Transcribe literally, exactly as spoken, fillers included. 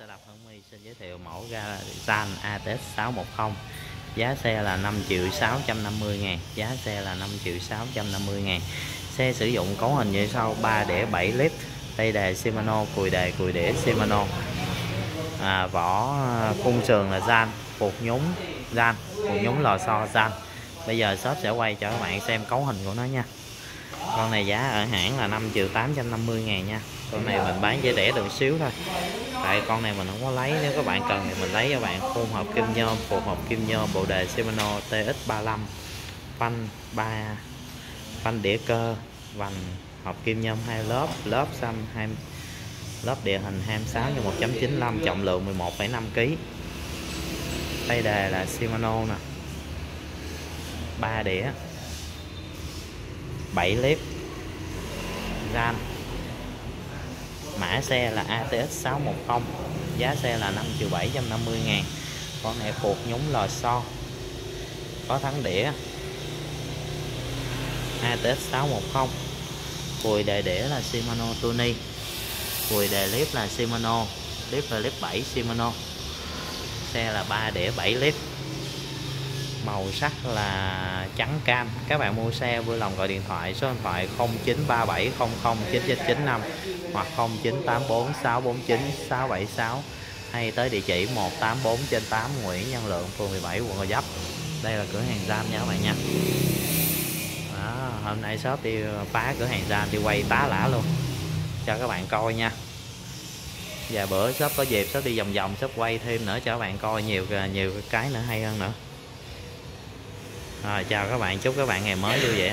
Xe đạp Hưng My xin giới thiệu mẫu ga Zan a tê ét sáu một không. Giá xe là năm triệu sáu trăm năm mươi ngàn. Giá xe là năm triệu sáu trăm năm mươi ngàn. Xe sử dụng cấu hình như sau: ba đĩa bảy lít, tay đề Shimano, cùi đề cùi đĩa Shimano. À, vỏ khung sườn là Zan, phuộc nhúng Zan, phuộc nhúng lò xo Zan. Bây giờ shop sẽ quay cho các bạn xem cấu hình của nó nha. Con này giá ở hãng là năm triệu tám trăm năm mươi ngàn nha. Con này mình bán với rẻ được xíu thôi, tại con này mình không có lấy. Nếu các bạn cần thì mình lấy cho bạn. Khung hộp kim nhôm, phuộc hộp kim nhôm, bộ đề Shimano tê ích ba mươi lăm, phanh ba, phanh đĩa cơ, vành hộp kim nhôm hai lớp, lớp xanh hai, lớp địa hình hai mươi sáu nhân một chấm chín mươi lăm, trọng lượng mười một phẩy năm ki lô gam. Tay đề là Shimano nè, ba đĩa bảy lít, Zan. Mã xe là a tê ét sáu một không. Giá xe là năm triệu bảy trăm năm mươi ngàn. Con này phuộc nhúng lò xo, có thắng đĩa. a tê ét sáu một không. Cùi đề đĩa là Shimano Tuni, cùi đề clip là Shimano, clip là clip bảy Shimano. Xe là ba đĩa bảy lít. Màu sắc là trắng cam. Các bạn mua xe vui lòng gọi điện thoại số điện thoại không chín ba bảy không không chín chín chín năm hoặc không chín tám bốn sáu bốn chín sáu bảy sáu, hay tới địa chỉ một tám bốn trên tám Nguyễn Văn Lượng, phường mười bảy, quận Gò Vấp. Đây là cửa hàng Zan nha các bạn nha. Đó, hôm nay shop đi phá cửa hàng Zan, đi quay tá lả luôn cho các bạn coi nha. Và bữa shop có dịp shop đi vòng vòng, shop quay thêm nữa cho các bạn coi nhiều nhiều cái nữa hay hơn nữa. Rồi, chào các bạn, chúc các bạn ngày mới vui vẻ.